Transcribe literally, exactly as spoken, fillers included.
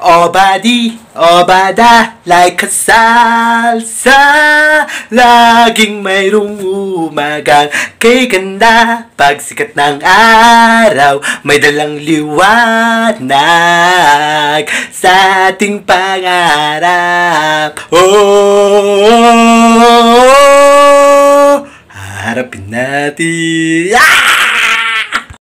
Obadi, obada, like a salsa. Laging mayroong umagang kay ganda. Pagsikat ng araw, may dalang liwanag sa ating pangarap. Oh, harapin natin. Ah!